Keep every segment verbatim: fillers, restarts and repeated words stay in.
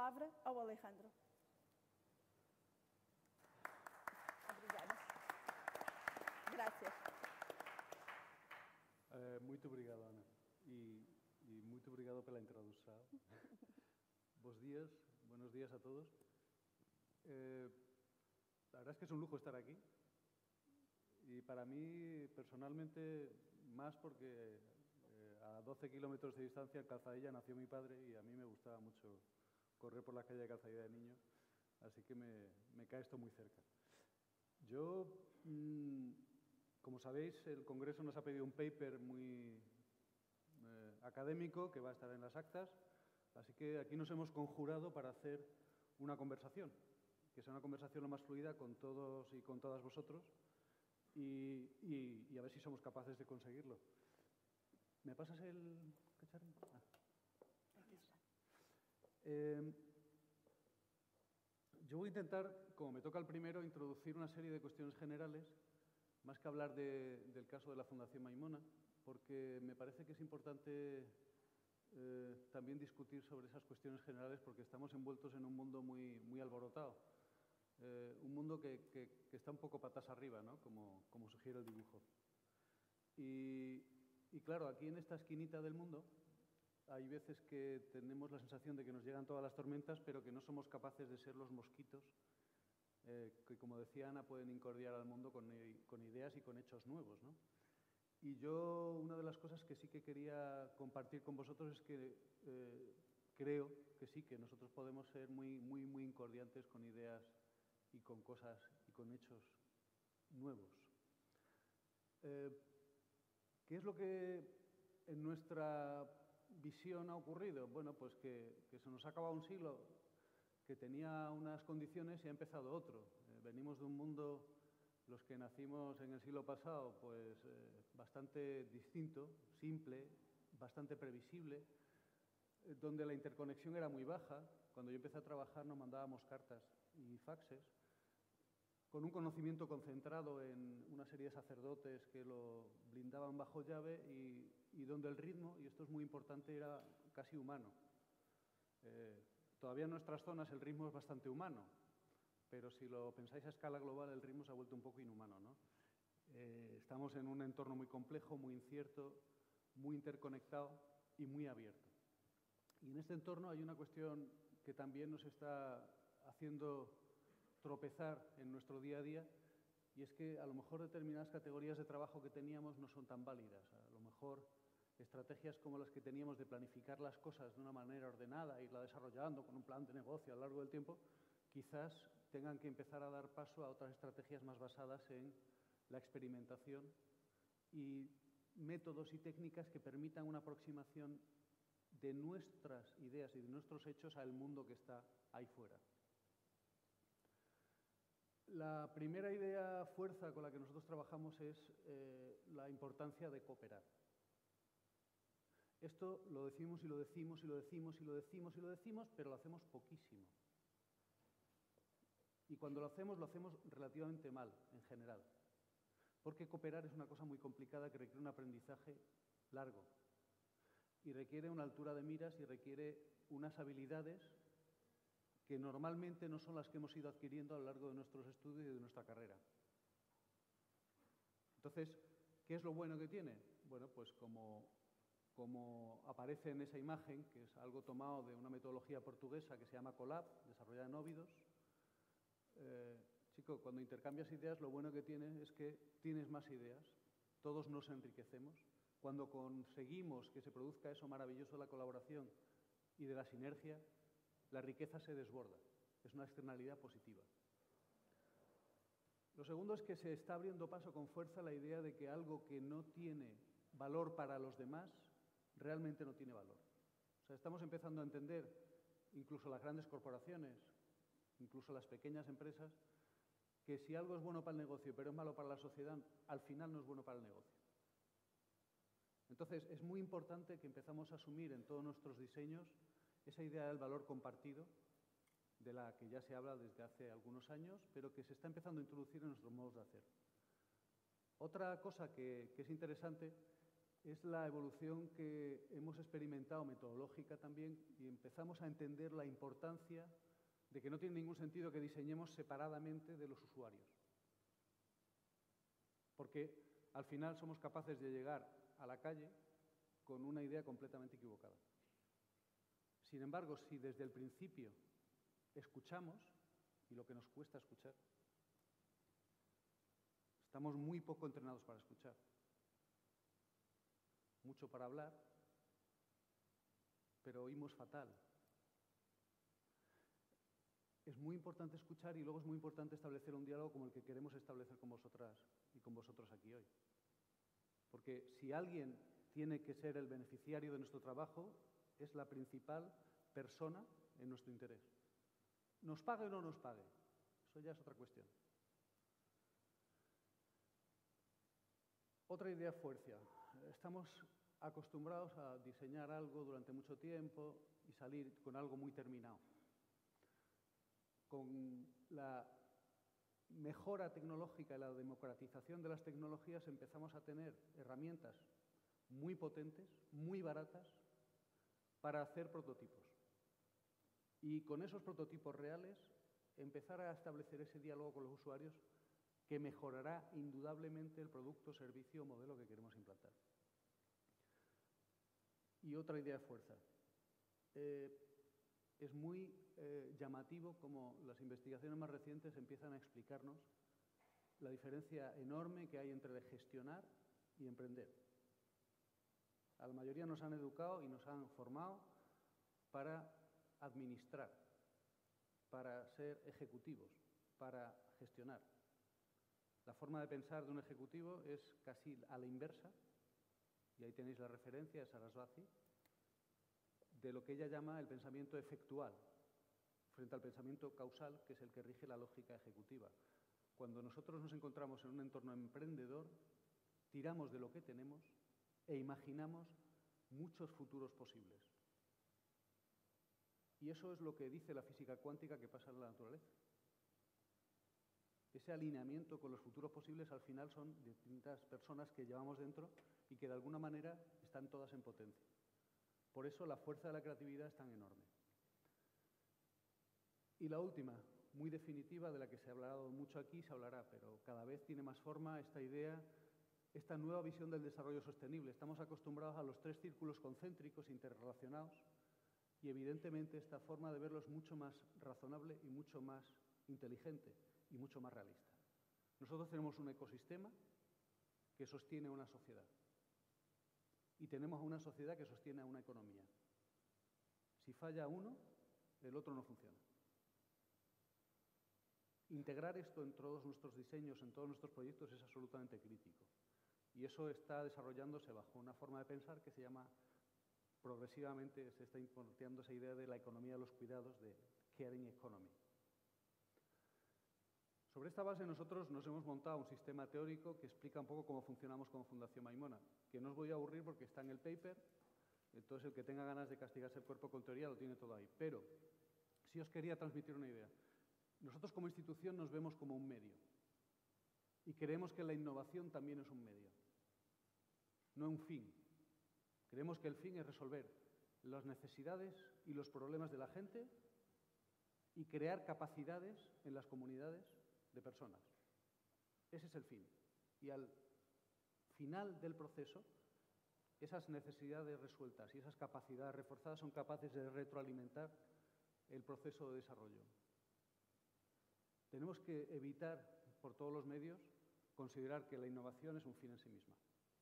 palavra ao Alejandro. Obrigada. Gracias. Eh, muito obrigado, Ana. E, e muito obrigado pela introdução. Bos días, buenos días a todos. Eh, la verdad es que es un lujo estar aquí. Y para mí, personalmente, más porque eh, a doce kilómetros de distancia en Calzadilla nació mi padre y a mí me gustaba mucho correr por la calle de Calzadilla de niño, así que me, me cae esto muy cerca. Yo, mmm, como sabéis, el Congreso nos ha pedido un paper muy eh, académico que va a estar en las actas, así que aquí nos hemos conjurado para hacer una conversación, que sea una conversación lo más fluida con todos y con todas vosotros y, y, y a ver si somos capaces de conseguirlo. ¿Me pasas el cacharrín? Ah. Eh, yo voy a intentar, como me toca el primero, introducir una serie de cuestiones generales, más que hablar de, del caso de la Fundación Maimona, porque me parece que es importante eh, también discutir sobre esas cuestiones generales, porque estamos envueltos en un mundo muy, muy alborotado, eh, un mundo que, que, que está un poco patas arriba, ¿no? como, como sugiere el dibujo. Y, y claro, aquí en esta esquinita del mundo hay veces que tenemos la sensación de que nos llegan todas las tormentas, pero que no somos capaces de ser los mosquitos eh, que, como decía Ana, pueden incordiar al mundo con, con ideas y con hechos nuevos, ¿no? Y yo, una de las cosas que sí que quería compartir con vosotros es que eh, creo que sí, que nosotros podemos ser muy, muy, muy incordiantes con ideas y con cosas y con hechos nuevos. Eh, ¿Qué es lo que en nuestra visión ha ocurrido? Bueno, pues que, que se nos ha acabado un siglo que tenía unas condiciones y ha empezado otro. Eh, venimos de un mundo, los que nacimos en el siglo pasado, pues eh, bastante distinto, simple, bastante previsible, eh, donde la interconexión era muy baja. Cuando yo empecé a trabajar nos mandábamos cartas y faxes, con un conocimiento concentrado en una serie de sacerdotes que lo blindaban bajo llave y, y donde el ritmo, y esto es muy importante, era casi humano. Eh, todavía en nuestras zonas el ritmo es bastante humano, pero si lo pensáis a escala global el ritmo se ha vuelto un poco inhumano, ¿no? Eh, estamos en un entorno muy complejo, muy incierto, muy interconectado y muy abierto. Y en este entorno hay una cuestión que también nos está haciendo tropezar en nuestro día a día, y es que a lo mejor determinadas categorías de trabajo que teníamos no son tan válidas. A lo mejor estrategias como las que teníamos de planificar las cosas de una manera ordenada, irla desarrollando con un plan de negocio a lo largo del tiempo, quizás tengan que empezar a dar paso a otras estrategias más basadas en la experimentación y métodos y técnicas que permitan una aproximación de nuestras ideas y de nuestros hechos al mundo que está ahí fuera. La primera idea fuerza con la que nosotros trabajamos es eh, la importancia de cooperar. Esto lo decimos y lo decimos y lo decimos y lo decimos y lo decimos, pero lo hacemos poquísimo. Y cuando lo hacemos, lo hacemos relativamente mal, en general. Porque cooperar es una cosa muy complicada que requiere un aprendizaje largo. Y requiere una altura de miras y requiere unas habilidades que normalmente no son las que hemos ido adquiriendo a lo largo de nuestros estudios y de nuestra carrera. Entonces, ¿qué es lo bueno que tiene? Bueno, pues como, como aparece en esa imagen, que es algo tomado de una metodología portuguesa que se llama Colab, desarrollada en Óbidos. Eh, chico, cuando intercambias ideas, lo bueno que tiene es que tienes más ideas, todos nos enriquecemos. Cuando conseguimos que se produzca eso maravilloso de la colaboración y de la sinergia, la riqueza se desborda, es una externalidad positiva. Lo segundo es que se está abriendo paso con fuerza la idea de que algo que no tiene valor para los demás realmente no tiene valor. O sea, estamos empezando a entender, incluso las grandes corporaciones, incluso las pequeñas empresas, que si algo es bueno para el negocio pero es malo para la sociedad, al final no es bueno para el negocio. Entonces, es muy importante que empezamos a asumir en todos nuestros diseños esa idea del valor compartido, de la que ya se habla desde hace algunos años, pero que se está empezando a introducir en nuestros modos de hacer. Otra cosa que, que es interesante es la evolución que hemos experimentado metodológica también y empezamos a entender la importancia de que no tiene ningún sentido que diseñemos separadamente de los usuarios. Porque al final somos capaces de llegar a la calle con una idea completamente equivocada. Sin embargo, si desde el principio escuchamos, y lo que nos cuesta escuchar, estamos muy poco entrenados para escuchar, mucho para hablar, pero oímos fatal. Es muy importante escuchar y luego es muy importante establecer un diálogo como el que queremos establecer con vosotras y con vosotros aquí hoy. Porque si alguien tiene que ser el beneficiario de nuestro trabajo, es la principal persona en nuestro interés. Nos pague o no nos pague, eso ya es otra cuestión. Otra idea fuerza. Estamos acostumbrados a diseñar algo durante mucho tiempo y salir con algo muy terminado. Con la mejora tecnológica y la democratización de las tecnologías empezamos a tener herramientas muy potentes, muy baratas, para hacer prototipos. Y con esos prototipos reales empezar a establecer ese diálogo con los usuarios que mejorará indudablemente el producto, servicio o modelo que queremos implantar. Y otra idea de fuerza. Eh, es muy eh, llamativo como las investigaciones más recientes empiezan a explicarnos la diferencia enorme que hay entre gestionar y emprender. A la mayoría nos han educado y nos han formado para administrar, para ser ejecutivos, para gestionar. La forma de pensar de un ejecutivo es casi a la inversa, y ahí tenéis la referencia, es Sarasvati, de lo que ella llama el pensamiento efectual, frente al pensamiento causal, que es el que rige la lógica ejecutiva. Cuando nosotros nos encontramos en un entorno emprendedor, tiramos de lo que tenemos e imaginamos muchos futuros posibles. Y eso es lo que dice la física cuántica que pasa en la naturaleza. Ese alineamiento con los futuros posibles al final son distintas personas que llevamos dentro y que de alguna manera están todas en potencia. Por eso la fuerza de la creatividad es tan enorme. Y la última, muy definitiva, de la que se ha hablado mucho aquí, se hablará, pero cada vez tiene más forma esta idea, esta nueva visión del desarrollo sostenible. Estamos acostumbrados a los tres círculos concéntricos interrelacionados y evidentemente esta forma de verlo es mucho más razonable y mucho más inteligente y mucho más realista. Nosotros tenemos un ecosistema que sostiene una sociedad y tenemos una sociedad que sostiene a una economía. Si falla uno, el otro no funciona. Integrar esto en todos nuestros diseños, en todos nuestros proyectos es absolutamente crítico. Y eso está desarrollándose bajo una forma de pensar que se llama, progresivamente se está implementando esa idea de la economía de los cuidados, de caring economy. Sobre esta base nosotros nos hemos montado un sistema teórico que explica un poco cómo funcionamos como Fundación Maimona, que no os voy a aburrir porque está en el paper, entonces el que tenga ganas de castigarse el cuerpo con teoría lo tiene todo ahí. Pero sí os quería transmitir una idea. Nosotros como institución nos vemos como un medio y creemos que la innovación también es un medio, no un fin. Creemos que el fin es resolver las necesidades y los problemas de la gente y crear capacidades en las comunidades de personas. Ese es el fin. Y al final del proceso, esas necesidades resueltas y esas capacidades reforzadas son capaces de retroalimentar el proceso de desarrollo. Tenemos que evitar, por todos los medios, considerar que la innovación es un fin en sí misma.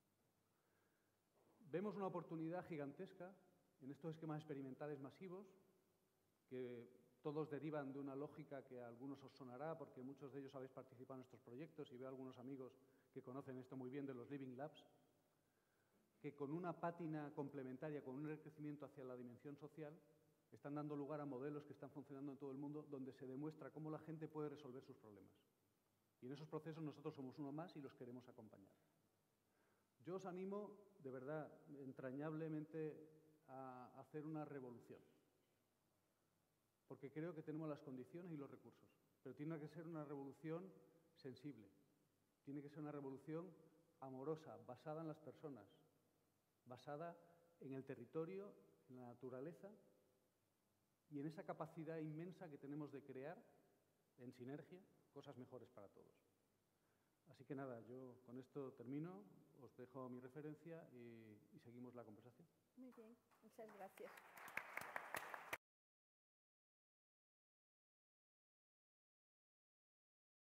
Vemos una oportunidad gigantesca en estos esquemas experimentales masivos, que todos derivan de una lógica que a algunos os sonará, porque muchos de ellos habéis participado en estos proyectos, y veo a algunos amigos que conocen esto muy bien de los Living Labs, que con una pátina complementaria, con un enriquecimiento hacia la dimensión social, están dando lugar a modelos que están funcionando en todo el mundo, donde se demuestra cómo la gente puede resolver sus problemas. Y en esos procesos nosotros somos uno más y los queremos acompañar. Yo os animo, de verdad, entrañablemente, a hacer una revolución. Porque creo que tenemos las condiciones y los recursos. Pero tiene que ser una revolución sensible. Tiene que ser una revolución amorosa, basada en las personas. basada en el territorio, en la naturaleza y en esa capacidad inmensa que tenemos de crear, en sinergia, cosas mejores para todos. Así que nada, yo con esto termino, os dejo mi referencia y, y seguimos la conversación. Muy bien, muchas gracias.